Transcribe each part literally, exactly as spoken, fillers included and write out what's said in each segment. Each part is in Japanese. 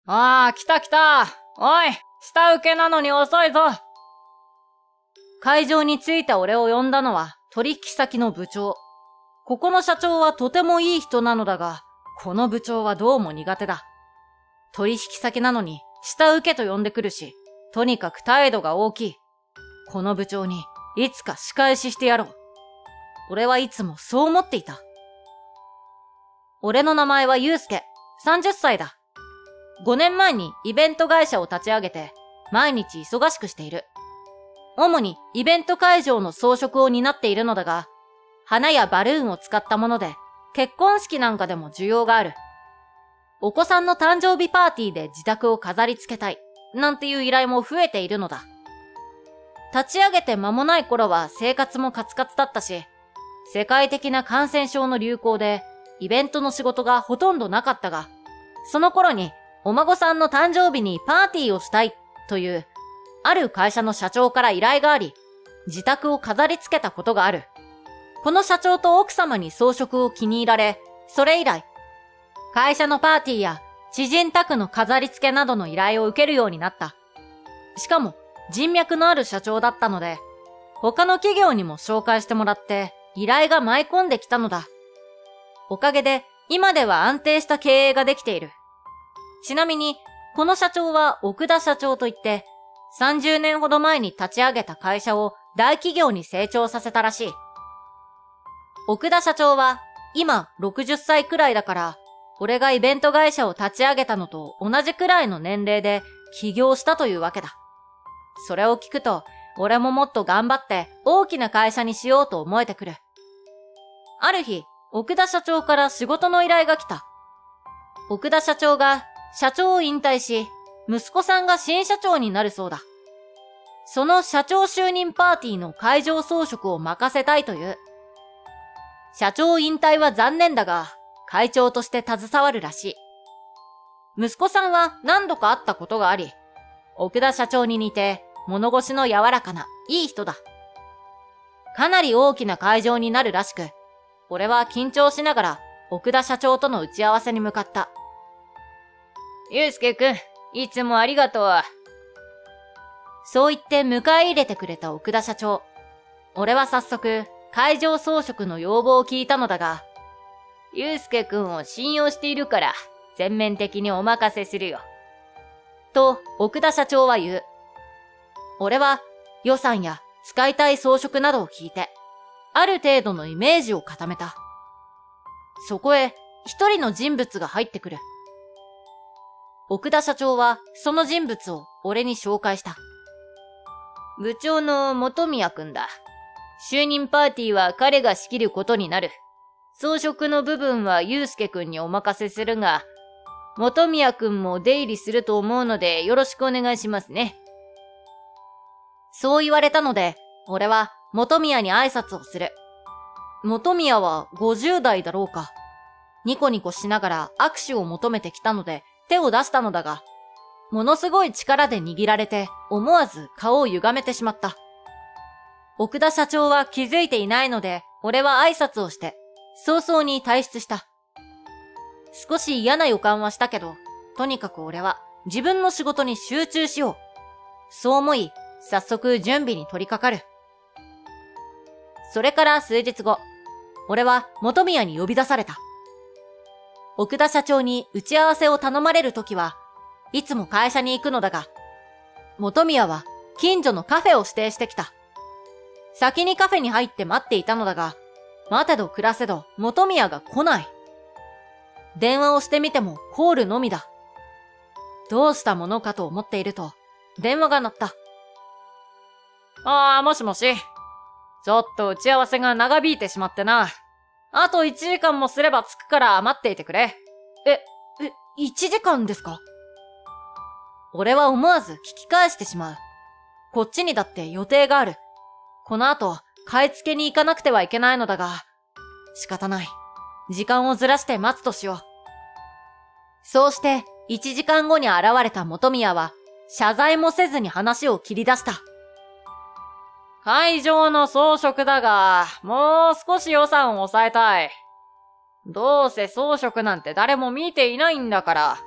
ああ、来た来た。おい、下請けなのに遅いぞ。会場に着いた俺を呼んだのは取引先の部長。ここの社長はとてもいい人なのだが、この部長はどうも苦手だ。取引先なのに下請けと呼んでくるし、とにかく態度が大きい。この部長にいつか仕返ししてやろう。俺はいつもそう思っていた。俺の名前はゆうすけ、さんじゅっさいだ。ごねんまえにイベント会社を立ち上げて、毎日忙しくしている。主にイベント会場の装飾を担っているのだが、花やバルーンを使ったもので、結婚式なんかでも需要がある。お子さんの誕生日パーティーで自宅を飾り付けたい、なんていう依頼も増えているのだ。立ち上げて間もない頃は生活もカツカツだったし、世界的な感染症の流行で、イベントの仕事がほとんどなかったが、その頃にお孫さんの誕生日にパーティーをしたいという、ある会社の社長から依頼があり、自宅を飾り付けたことがある。この社長と奥様に装飾を気に入られ、それ以来、会社のパーティーや知人宅の飾り付けなどの依頼を受けるようになった。しかも人脈のある社長だったので、他の企業にも紹介してもらって依頼が舞い込んできたのだ。おかげで今では安定した経営ができている。ちなみに、この社長は奥田社長といって、さんじゅうねんほど前に立ち上げた会社を大企業に成長させたらしい。奥田社長は今ろくじゅっさいくらいだから、俺がイベント会社を立ち上げたのと同じくらいの年齢で起業したというわけだ。それを聞くと、俺ももっと頑張って大きな会社にしようと思えてくる。ある日、奥田社長から仕事の依頼が来た。奥田社長が社長を引退し、息子さんが新社長になるそうだ。その社長就任パーティーの会場装飾を任せたいという。社長引退は残念だが、会長として携わるらしい。息子さんは何度か会ったことがあり、奥田社長に似て物腰の柔らかないい人だ。かなり大きな会場になるらしく、俺は緊張しながら奥田社長との打ち合わせに向かった。ゆうすけくん、いつもありがとう。そう言って迎え入れてくれた奥田社長。俺は早速、会場装飾の要望を聞いたのだが、ゆうすけくんを信用しているから、全面的にお任せするよ。と、奥田社長は言う。俺は予算や使いたい装飾などを聞いて、ある程度のイメージを固めた。そこへ一人の人物が入ってくる。奥田社長はその人物を俺に紹介した。部長の本宮くんだ。就任パーティーは彼が仕切ることになる。装飾の部分はゆうすけくんにお任せするが、本宮くんも出入りすると思うのでよろしくお願いしますね。そう言われたので、俺は本宮に挨拶をする。本宮はごじゅうだいだろうか。ニコニコしながら握手を求めてきたので手を出したのだが、ものすごい力で握られて思わず顔を歪めてしまった。奥田社長は気づいていないので、俺は挨拶をして、早々に退出した。少し嫌な予感はしたけど、とにかく俺は自分の仕事に集中しよう。そう思い、早速準備に取り掛かる。それから数日後、俺は本宮に呼び出された。奥田社長に打ち合わせを頼まれるときは、いつも会社に行くのだが、本宮は近所のカフェを指定してきた。先にカフェに入って待っていたのだが、待てど暮らせど本宮が来ない。電話をしてみてもコールのみだ。どうしたものかと思っていると、電話が鳴った。ああ、もしもし。ちょっと打ち合わせが長引いてしまってな。あといちじかんもすれば着くから待っていてくれ。え、え、いちじかんですか？俺は思わず聞き返してしまう。こっちにだって予定がある。この後、買い付けに行かなくてはいけないのだが、仕方ない。時間をずらして待つとしよう。そうして、いちじかんごに現れた本宮は、謝罪もせずに話を切り出した。会場の装飾だが、もう少し予算を抑えたい。どうせ装飾なんて誰も見ていないんだから。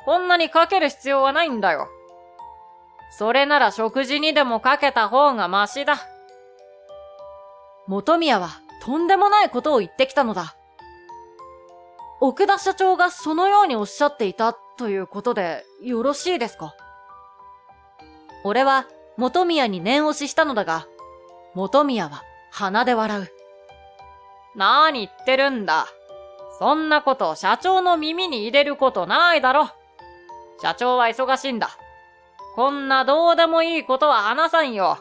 こんなにかける必要はないんだよ。それなら食事にでもかけた方がマシだ。本宮はとんでもないことを言ってきたのだ。奥田社長がそのようにおっしゃっていたということでよろしいですか？俺は本宮に念押ししたのだが、本宮は鼻で笑う。なに言ってるんだ。そんなこと社長の耳に入れることないだろ。社長は忙しいんだ。こんなどうでもいいことは話さんよ。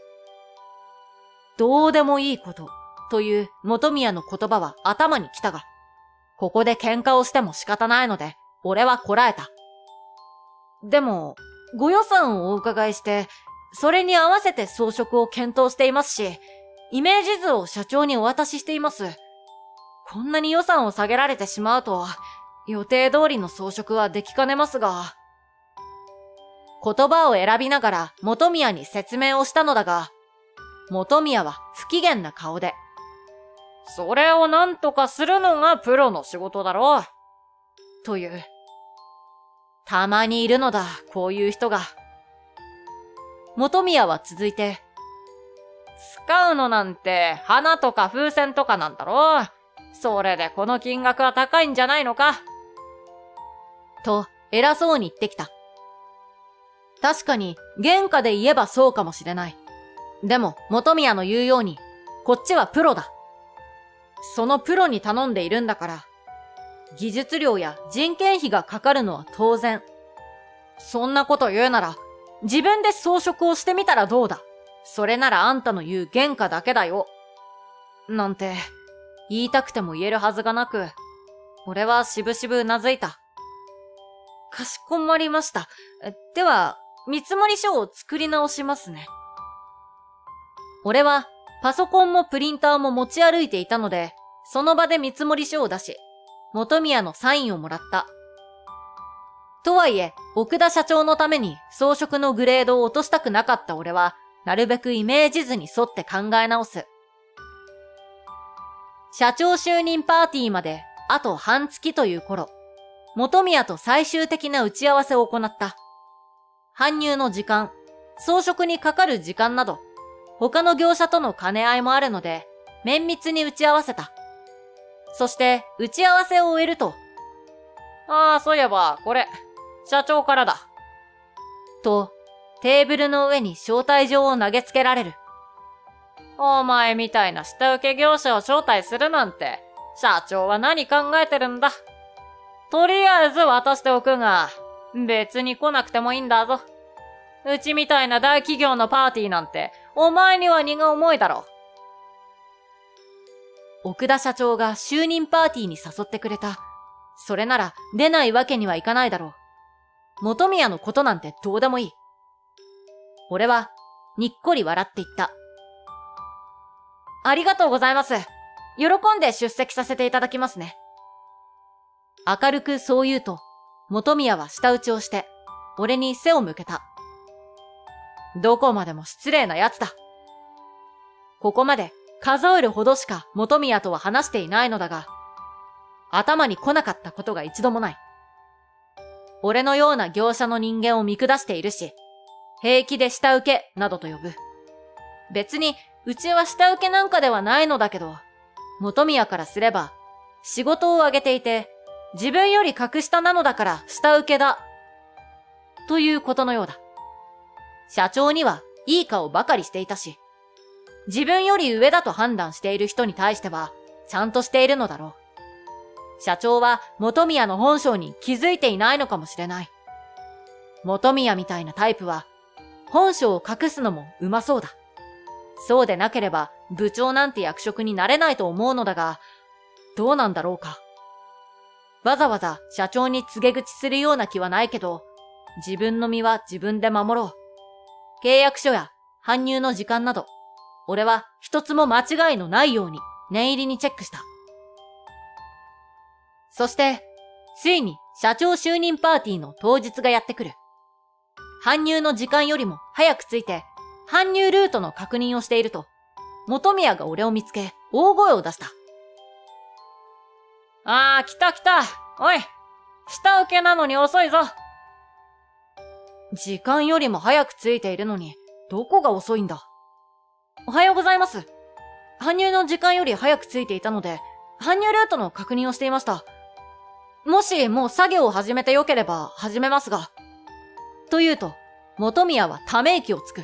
どうでもいいことという本宮の言葉は頭に来たが、ここで喧嘩をしても仕方ないので、俺はこらえた。でも、ご予算をお伺いして、それに合わせて装飾を検討していますし、イメージ図を社長にお渡ししています。こんなに予算を下げられてしまうと、予定通りの装飾はできかねますが。言葉を選びながら本宮に説明をしたのだが、本宮は不機嫌な顔で、それをなんとかするのがプロの仕事だろう。という。たまにいるのだ、こういう人が。本宮は続いて、使うのなんて花とか風船とかなんだろう。それでこの金額は高いんじゃないのか。と、偉そうに言ってきた。確かに、原価で言えばそうかもしれない。でも、本宮の言うように、こっちはプロだ。そのプロに頼んでいるんだから、技術料や人件費がかかるのは当然。そんなこと言うなら、自分で装飾をしてみたらどうだ。それならあんたの言う原価だけだよ。なんて、言いたくても言えるはずがなく、俺はしぶしぶうなずいた。かしこまりました。では、見積書を作り直しますね。俺は、パソコンもプリンターも持ち歩いていたので、その場で見積書を出し、本宮のサインをもらった。とはいえ、奥田社長のために装飾のグレードを落としたくなかった俺は、なるべくイメージ図に沿って考え直す。社長就任パーティーまであと半月という頃、本宮と最終的な打ち合わせを行った。搬入の時間、装飾にかかる時間など、他の業者との兼ね合いもあるので、綿密に打ち合わせた。そして、打ち合わせを終えると、ああ、そういえば、これ、社長からだ。と、テーブルの上に招待状を投げつけられる。お前みたいな下請け業者を招待するなんて、社長は何考えてるんだ。とりあえず渡しておくが、別に来なくてもいいんだぞ。うちみたいな大企業のパーティーなんて、お前には荷が重いだろう。奥田社長が就任パーティーに誘ってくれた。それなら出ないわけにはいかないだろう。本宮のことなんてどうでもいい。俺はにっこり笑って言った。ありがとうございます。喜んで出席させていただきますね。明るくそう言うと、本宮は舌打ちをして、俺に背を向けた。どこまでも失礼な奴だ。ここまで数えるほどしか本宮とは話していないのだが、頭に来なかったことが一度もない。俺のような業者の人間を見下しているし、平気で下請けなどと呼ぶ。別に、うちは下請けなんかではないのだけど、本宮からすれば、仕事をあげていて、自分より格下なのだから下請けだ。ということのようだ。社長にはいい顔ばかりしていたし、自分より上だと判断している人に対しては、ちゃんとしているのだろう。社長は本宮の本性に気づいていないのかもしれない。本宮みたいなタイプは、本性を隠すのもうまそうだ。そうでなければ部長なんて役職になれないと思うのだが、どうなんだろうか。わざわざ社長に告げ口するような気はないけど、自分の身は自分で守ろう。契約書や搬入の時間など、俺は一つも間違いのないように念入りにチェックした。そして、ついに社長就任パーティーの当日がやってくる。搬入の時間よりも早く着いて、搬入ルートの確認をしていると、本宮が俺を見つけ、大声を出した。あー、来た来た。おい、 下請けなのに遅いぞ。時間よりも早く着いているのに、どこが遅いんだ。おはようございます。搬入の時間より早く着いていたので、搬入ルートの確認をしていました。もしもう作業を始めてよければ始めますが。と言うと、本宮はため息をつく。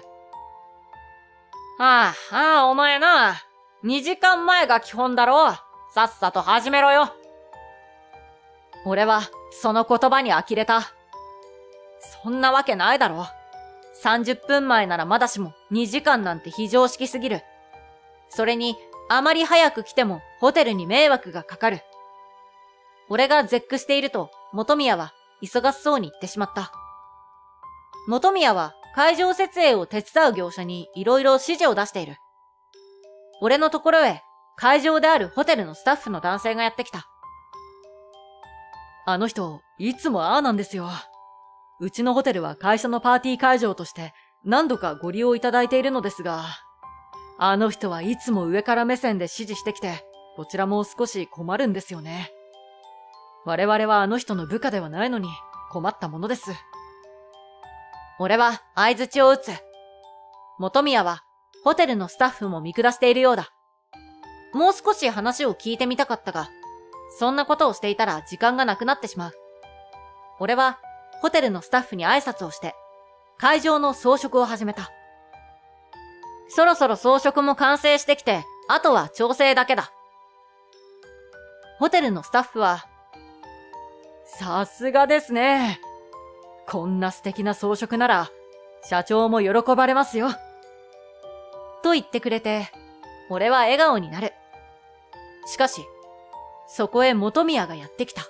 ああ、ああ、お前な。にじかんまえが基本だろう。さっさと始めろよ。俺は、その言葉に呆れた。そんなわけないだろ。さんじゅっぷんまえならまだしもにじかんなんて非常識すぎる。それに、あまり早く来てもホテルに迷惑がかかる。俺が絶句していると、本宮は忙しそうに言ってしまった。本宮は会場設営を手伝う業者にいろいろ指示を出している。俺のところへ会場であるホテルのスタッフの男性がやってきた。あの人、いつもああなんですよ。うちのホテルは会社のパーティー会場として何度かご利用いただいているのですが、あの人はいつも上から目線で指示してきて、こちらも少し困るんですよね。我々はあの人の部下ではないのに困ったものです。俺は相槌を打つ。本宮はホテルのスタッフも見下しているようだ。もう少し話を聞いてみたかったが、そんなことをしていたら時間がなくなってしまう。俺はホテルのスタッフに挨拶をして、会場の装飾を始めた。そろそろ装飾も完成してきて、あとは調整だけだ。ホテルのスタッフは、さすがですね。こんな素敵な装飾なら、社長も喜ばれますよ。と言ってくれて、俺は笑顔になる。しかし、そこへ本宮がやってきた。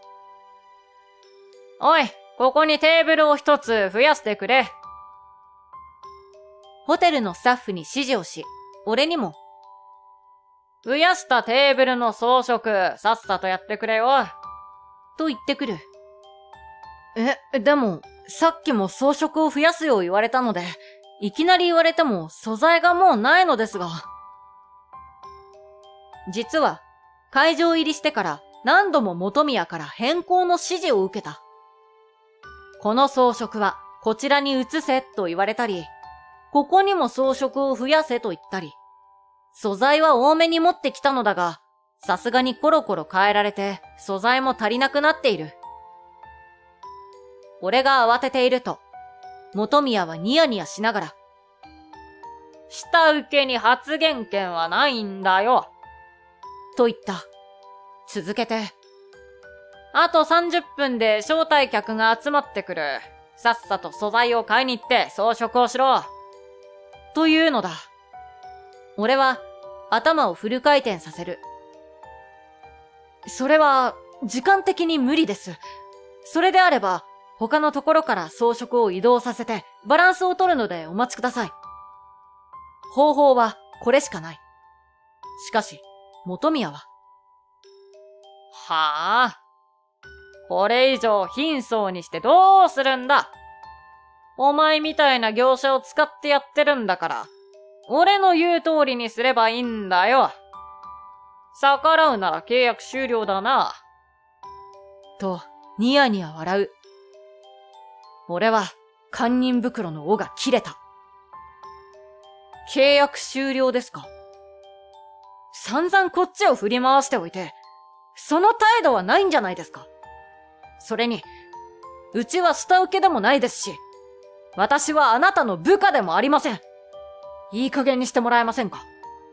おい、ここにテーブルを一つ増やしてくれ。ホテルのスタッフに指示をし、俺にも、増やしたテーブルの装飾、さっさとやってくれよ。と言ってくる。え、でも、さっきも装飾を増やすよう言われたので、いきなり言われても素材がもうないのですが。実は、会場入りしてから何度も本宮から変更の指示を受けた。この装飾はこちらに移せと言われたり、ここにも装飾を増やせと言ったり、素材は多めに持ってきたのだが、さすがにコロコロ変えられて素材も足りなくなっている。俺が慌てていると、本宮はニヤニヤしながら、下請けに発言権はないんだよ。と言った。続けて、あとさんじゅっぷんで招待客が集まってくる。さっさと素材を買いに行って装飾をしろ。というのだ。俺は頭をフル回転させる。それは時間的に無理です。それであれば他のところから装飾を移動させてバランスを取るのでお待ちください。方法はこれしかない。しかし、本宮は。はあ。これ以上貧相にしてどうするんだ。お前みたいな業者を使ってやってるんだから、俺の言う通りにすればいいんだよ。逆らうなら契約終了だな。と、ニヤニヤ笑う。俺は、堪忍袋の尾が切れた。契約終了ですか？散々こっちを振り回しておいて、その態度はないんじゃないですか。それに、うちは下請けでもないですし、私はあなたの部下でもありません。いい加減にしてもらえませんか。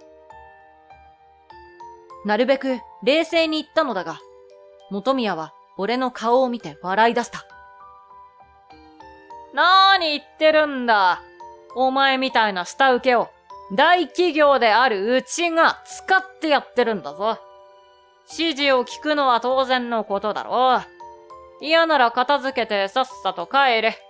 なるべく冷静に言ったのだが、本宮は俺の顔を見て笑い出した。なーに言ってるんだ。お前みたいな下請けを大企業であるうちが使ってやってるんだぞ。指示を聞くのは当然のことだろう。嫌なら片付けてさっさと帰れ。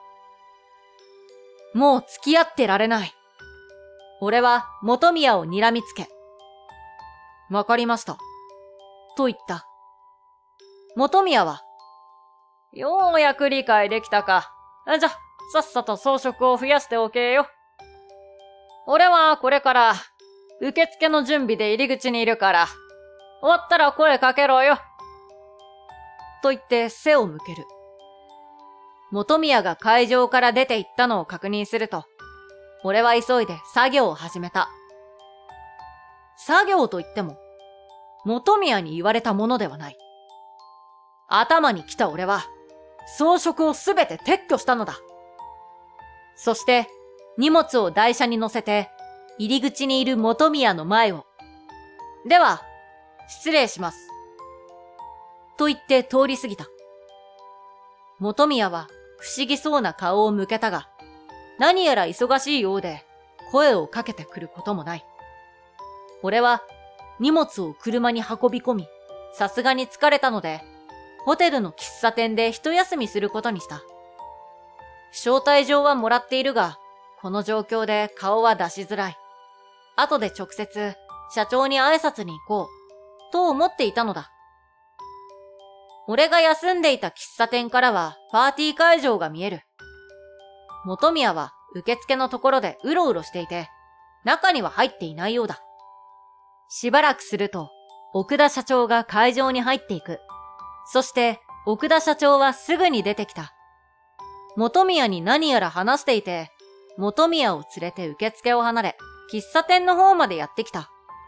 もう付き合ってられない。俺は本宮を睨みつけ。わかりました。と言った。本宮は、ようやく理解できたか。じゃ、さっさと装飾を増やしておけよ。俺はこれから受付の準備で入り口にいるから、終わったら声かけろよ。 と言って背を向ける。本宮が会場から出て行ったのを確認すると、俺は急いで作業を始めた。作業と言っても、本宮に言われたものではない。頭に来た俺は、装飾をすべて撤去したのだ。そして、荷物を台車に乗せて、入り口にいる本宮の前を。では、失礼します。と言って通り過ぎた。本宮は不思議そうな顔を向けたが、何やら忙しいようで声をかけてくることもない。俺は荷物を車に運び込み、さすがに疲れたので、ホテルの喫茶店で一休みすることにした。招待状はもらっているが、この状況で顔は出しづらい。後で直接社長に挨拶に行こう、と思っていたのだ。俺が休んでいた喫茶店からはパーティー会場が見える。本宮は受付のところでうろうろしていて、中には入っていないようだ。しばらくすると、奥田社長が会場に入っていく。そして、奥田社長はすぐに出てきた。本宮に何やら話していて、本宮を連れて受付を離れ、喫茶店の方までやってきた。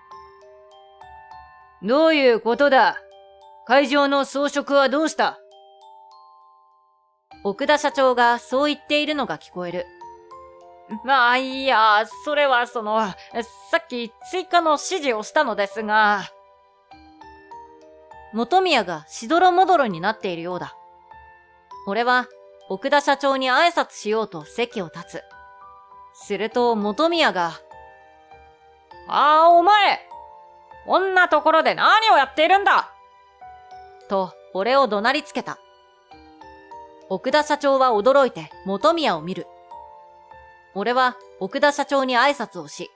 どういうことだ？会場の装飾はどうした？奥田社長がそう言っているのが聞こえる。まあいいや、それはその、さっき追加の指示をしたのですが。本宮がしどろもどろになっているようだ。俺は奥田社長に挨拶しようと席を立つ。すると本宮が、ああ、お前こんなところで何をやっているんだと、俺を怒鳴りつけた。奥田社長は驚いて本宮を見る。俺は奥田社長に挨拶をし、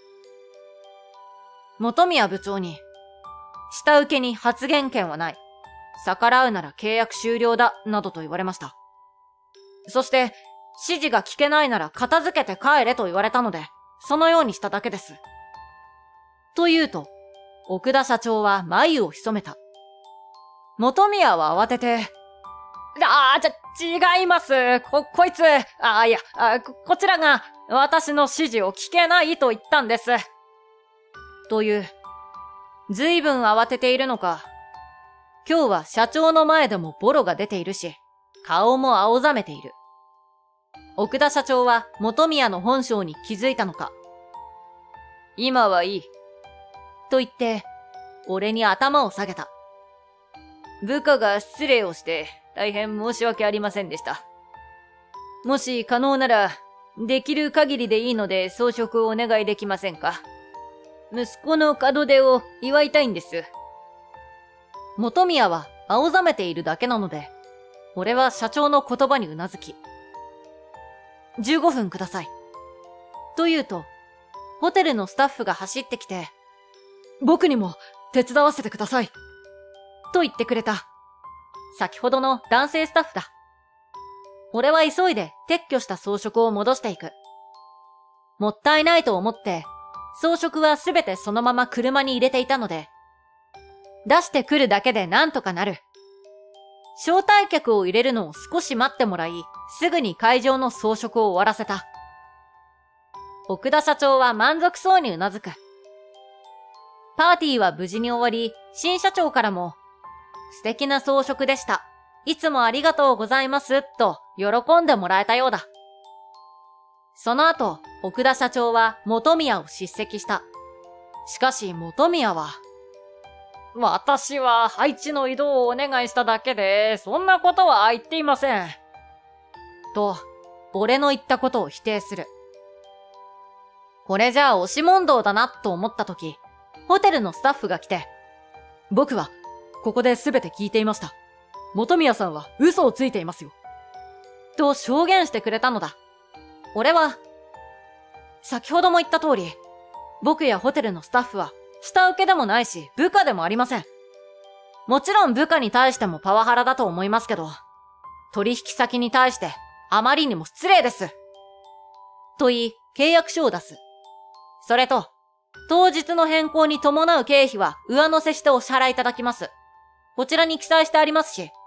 本宮部長に、下請けに発言権はない。逆らうなら契約終了だ、などと言われました。そして、指示が聞けないなら片付けて帰れと言われたので、そのようにしただけです。と言うと、奥田社長は眉を潜めた。本宮は慌てて、ああ、ちゃ、違います。こ、こいつ、ああ、いやあこ、こちらが私の指示を聞けないと言ったんです。という、ずいぶん慌てているのか。今日は社長の前でもボロが出ているし、顔も青ざめている。奥田社長は本宮の本性に気づいたのか。今はいい。と言って、俺に頭を下げた。部下が失礼をして大変申し訳ありませんでした。もし可能なら、できる限りでいいので装飾をお願いできませんか。息子の門出を祝いたいんです。本宮は青ざめているだけなので、俺は社長の言葉にうなずき、じゅうごふんください。と言うと、ホテルのスタッフが走ってきて、僕にも手伝わせてください。と言ってくれた。先ほどの男性スタッフだ。俺は急いで撤去した装飾を戻していく。もったいないと思って、装飾はすべてそのまま車に入れていたので、出してくるだけでなんとかなる。招待客を入れるのを少し待ってもらい、すぐに会場の装飾を終わらせた。奥田社長は満足そうにうなずく。パーティーは無事に終わり、新社長からも、素敵な装飾でした。いつもありがとうございます、と喜んでもらえたようだ。その後、奥田社長は本宮を叱責した。しかし本宮は、私は配置の移動をお願いしただけで、そんなことは言っていません。と、俺の言ったことを否定する。これじゃあ押し問答だなと思ったとき、ホテルのスタッフが来て、僕は、ここで全て聞いていました。本宮さんは嘘をついていますよ。と証言してくれたのだ。俺は、先ほども言った通り、僕やホテルのスタッフは、下請けでもないし、部下でもありません。もちろん部下に対してもパワハラだと思いますけど、取引先に対して、あまりにも失礼です。と言い、契約書を出す。それと、当日の変更に伴う経費は上乗せしてお支払いいただきます。こちらに記載してありますし、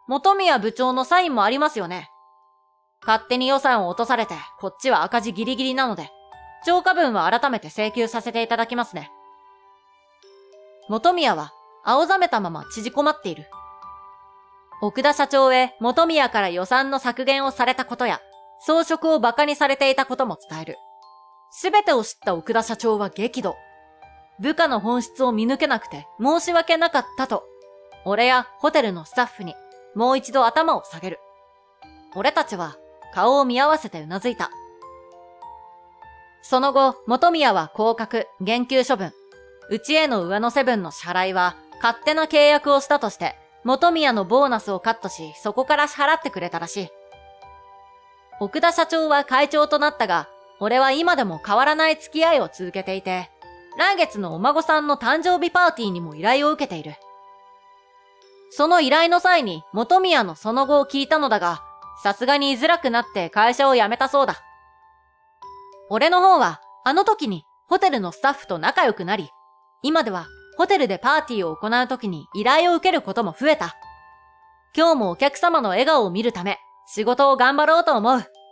本宮部長のサインもありますよね。勝手に予算を落とされて、こっちは赤字ギリギリなので、超過分は改めて請求させていただきますね。本宮は青ざめたまま縮こまっている。奥田社長へ本宮から予算の削減をされたことや、装飾を馬鹿にされていたことも伝える。すべてを知った奥田社長は激怒。部下の本質を見抜けなくて申し訳なかったと、俺やホテルのスタッフにもう一度頭を下げる。俺たちは顔を見合わせてうなずいた。その後、本宮は降格、減給処分。うちへの上乗せ分の支払いは勝手な契約をしたとして、本宮のボーナスをカットし、そこから支払ってくれたらしい。奥田社長は会長となったが、俺は今でも変わらない付き合いを続けていて、来月のお孫さんの誕生日パーティーにも依頼を受けている。その依頼の際に本宮のその後を聞いたのだが、さすがに居づらくなって会社を辞めたそうだ。俺の方はあの時にホテルのスタッフと仲良くなり、今ではホテルでパーティーを行う時に依頼を受けることも増えた。今日もお客様の笑顔を見るため仕事を頑張ろうと思う。